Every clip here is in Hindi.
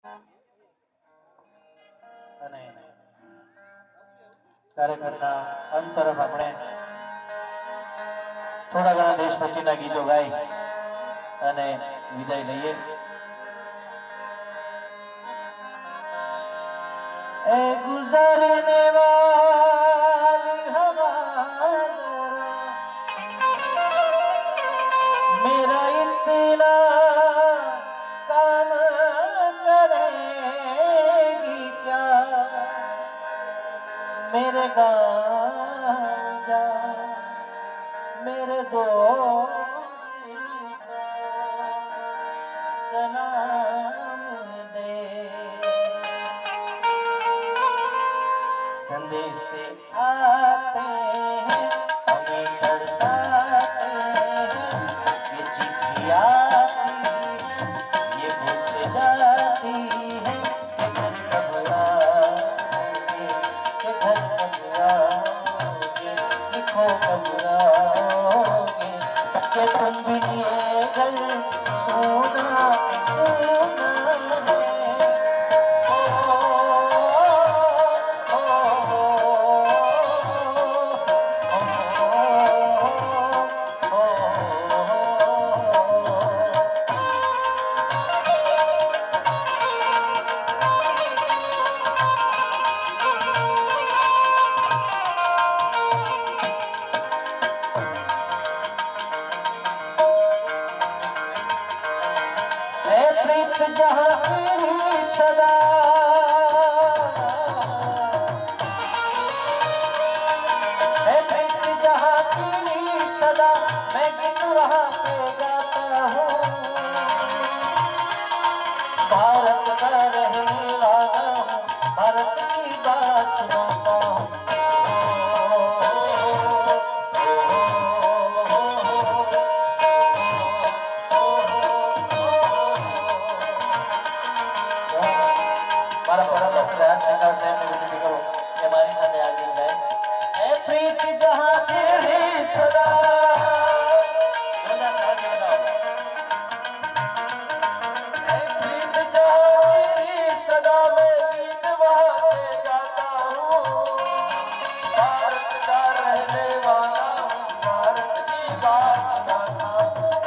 અને કાર્યક્રમના અંત તરફ આપણે થોડા ઘણા દેશભક્તિના ગીતો ગાઈ અને વિદાય લઈએ। ए गुजरने वाली हवा मेरा इतना काम करेगी क्या, मेरे गाँव जा मेरे दोस्त सलाम दे। संदेश से आते हैं हमें तड़पाते हैं, ये चिट्ठी आती ये पूछ जाती है कि घर कब आओगे, कि घर कब आओगे, लिखो कब आओगे, कि तुम भी ये घर सोना सोना है। जहाँ तेरी सदा है प्रीत, जहाँ तेरी सदा मैं गीत वहाँ पे गाता हूँ। भारत का रहने वाला हूँ, भारत की बात सुनाता हूँ। हमारा परम भक्त राज शंकर साहब ने विनती करो कि हमारी साथ हाजिर जाए। ए प्रीत जहाँ तेरी सदा ए प्रीत जहाँ तेरी सदा मैं गीत वहाँ पे गाता हूँ। भारत का रहने वाला हूँ, भारत की बात सुनाता हूँ।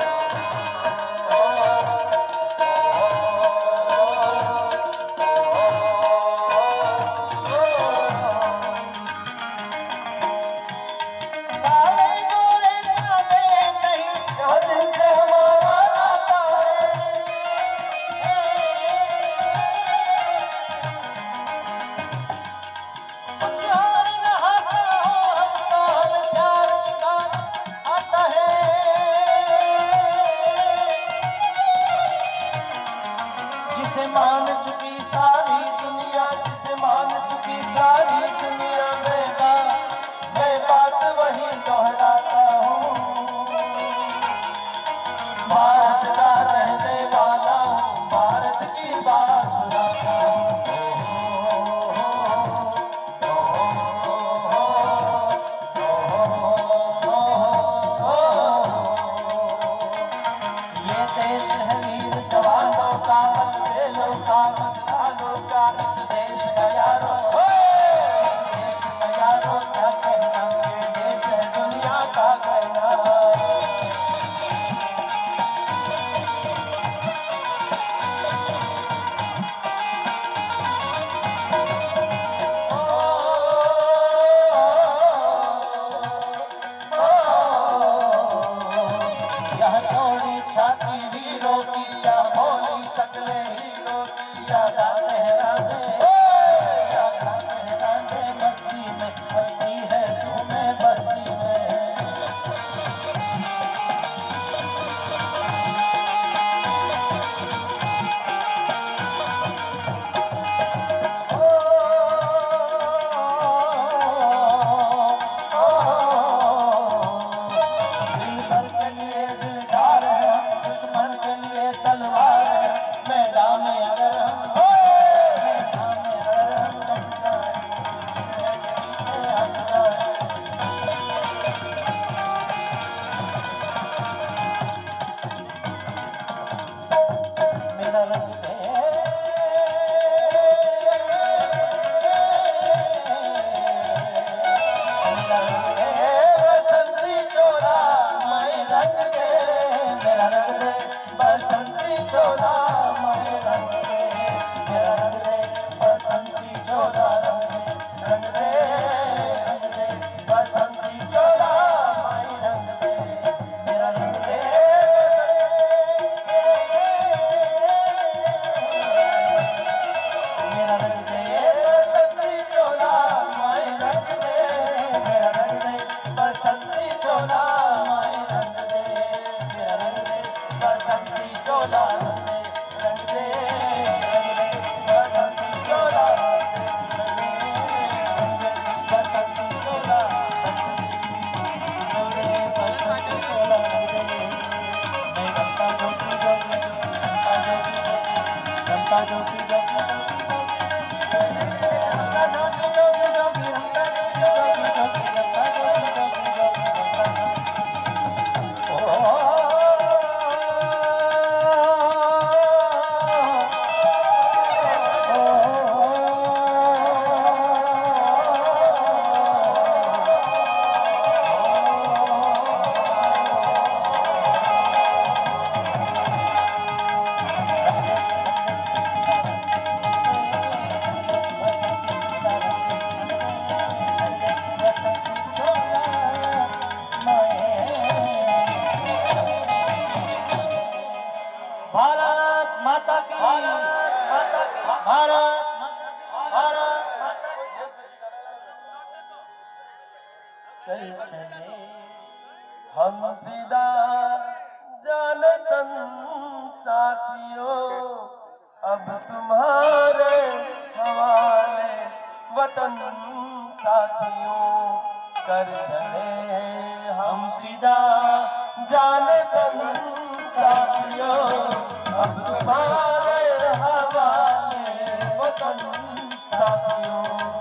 जिसे मान चुकी सारी दुनिया, जिसे मान चुकी सारी दुनिया मैं बात वही दोहराता हूँ। भारत का रहने वाला हूँ, भारत की बात सुनाता हूँ। ये देश है वीर जवानों का, मतभेदों का, मस्तानों का, इस देश का यारों, इस देश का यारों क्या कहना, ये देश है दुनिया का कहना। छाती वीरों की या भोली शक्लें हीरों की या हम फिदा जाने तन साथियों, अब तुम्हारे हवाले वतन साथियों, कर चले हम फिदा जाने तन साथियों, अब तुम्हारे हवाले वतन साथियों।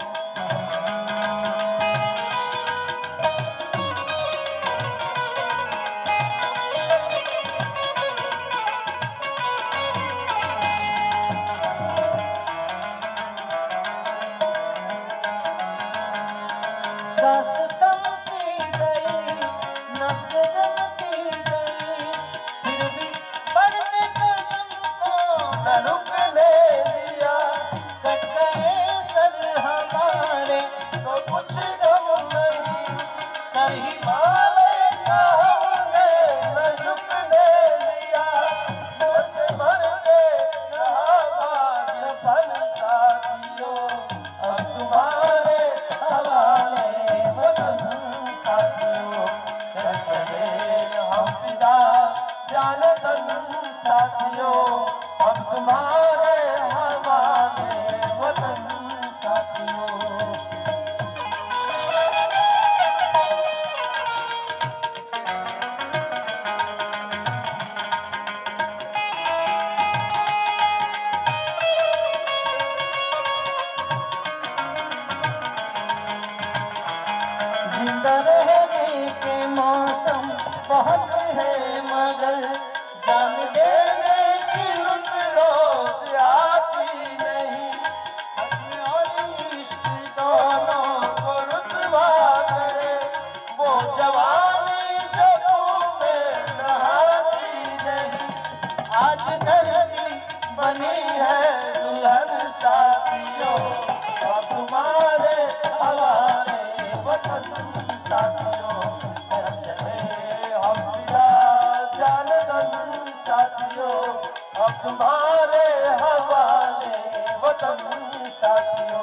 अब तुम्हारे हवाले वतन साथियों। जिंदा रहने के मौसम बहुत है, मगर जान देने की रुत रोज आती नहीं। और इश्क दोनों को रुसवा करे, वो जवानी जो तुम्हें नहाती नहीं। आज धरती बनी है दुल्हन साथियों, अब तुम्हारे हवाले वतन साथियों, कर चले हम फिदा जाने तन साथियों, अब तुम्हारे हवाले वतन साथियों।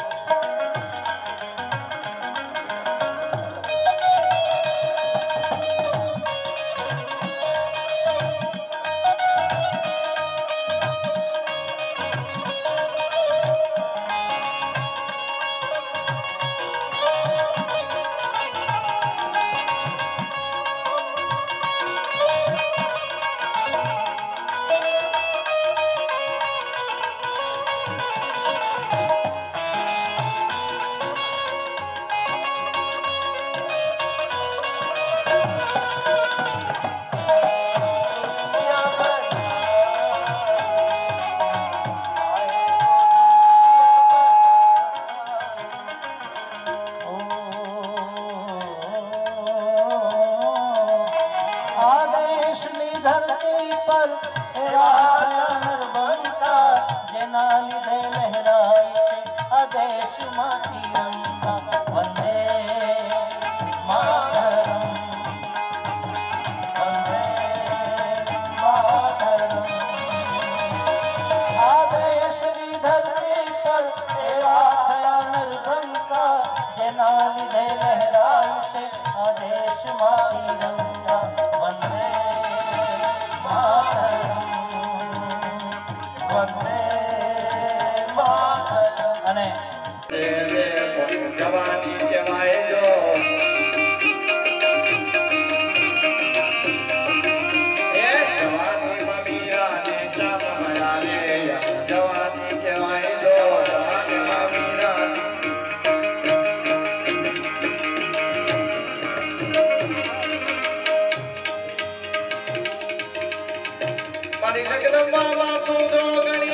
धरती पर बनता जना लिधे लहराई से आदेश माती रंगा। वंदे मातरम, वंदे मातरम। आदेश धरती पर बनता जना लिधे लहराई से आदेश माती रंगा। वंदे અને જવાની કહેવાય જો એ જવાની મમીરા ને શામ મયાને જવાની માય જો જાનમાં મીરા મારી જગદંબા તું જો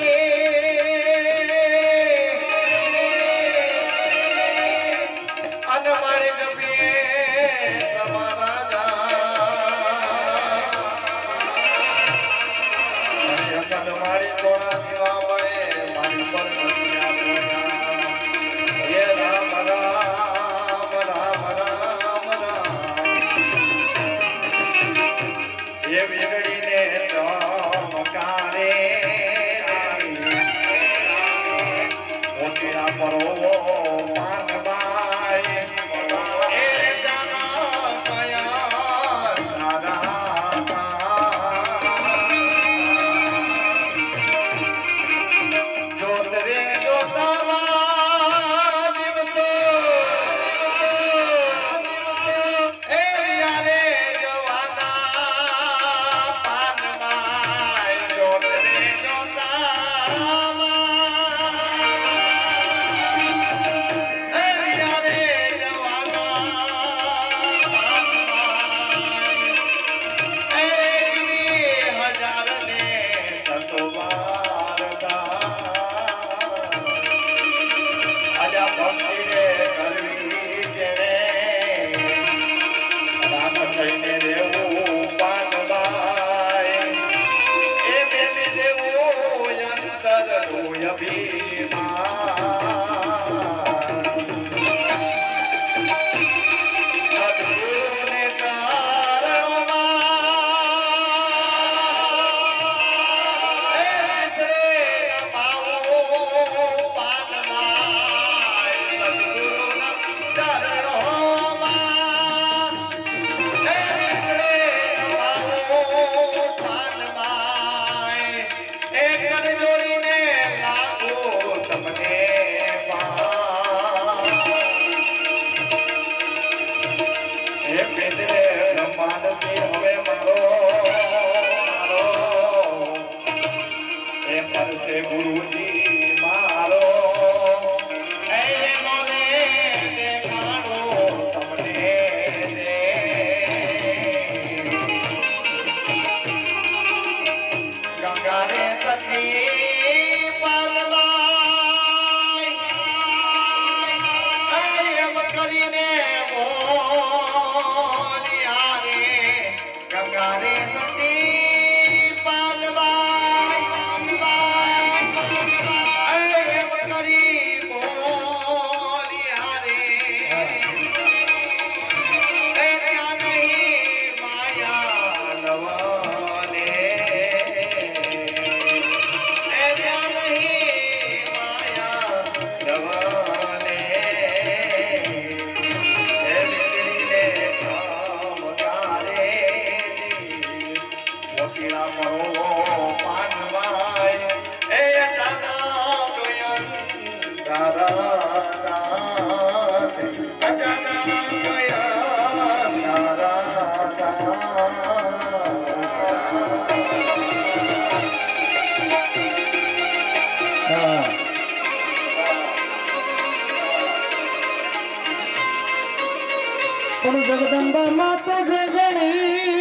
जगदंबा माता जगणी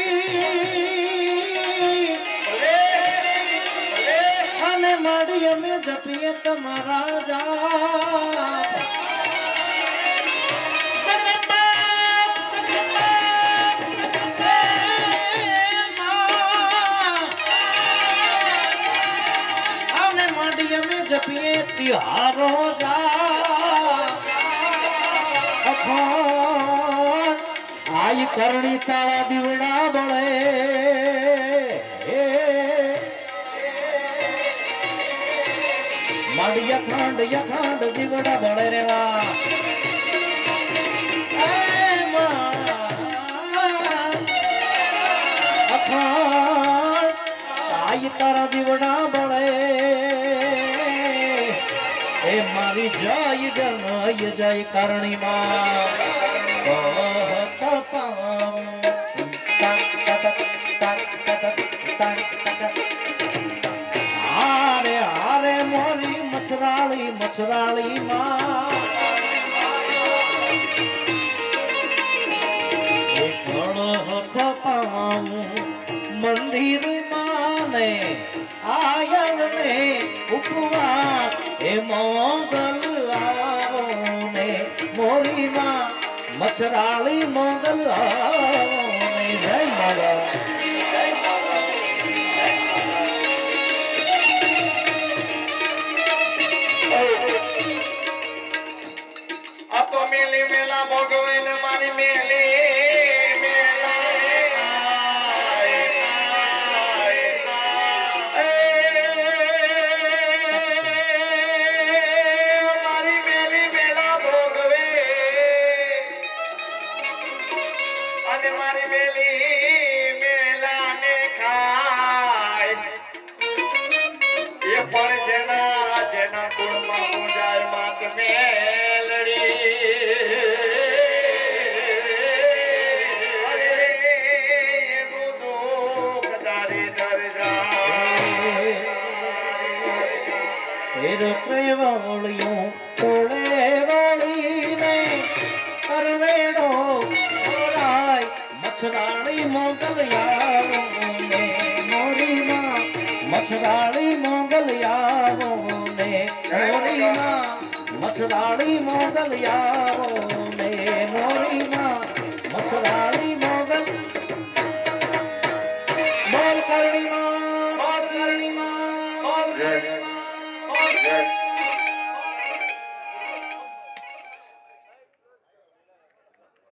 અને માડી અમે જપીએ તમારા જાપ અને માડી અમે જપીએ તિહારો જાપ આઈ કરણી તારા દીવડા બળે માડી યખંડ દીવડા બળે રેવા આઈ તારા દીવડા બળે એ મારી જય જય કરણી માં મછરાળી માં હથ પાઉં મંદિર માને આયલ ને ઉપવાસ એ મોગલ આવો ને મોરી માં મછરાળી મોગલ આવો ને જય માતા આ તો મેલી મેલા ભોગવે ને મારી મેલી મારી મેલી મેલાને ખાય એ પણ જેના જેના કુળમાં પૂજાય માત મેલડી અરે એનું દુઃખ તારી દર જાય પ્રેવળિયું તોડે વળીને કરવેડો મછરાળી મોગલ આવો ને મોરી માં મછરાળી મોગલ આવો ને મોરી માં મછરાળી મોગલ આવો ને મોરી માં મછરાળી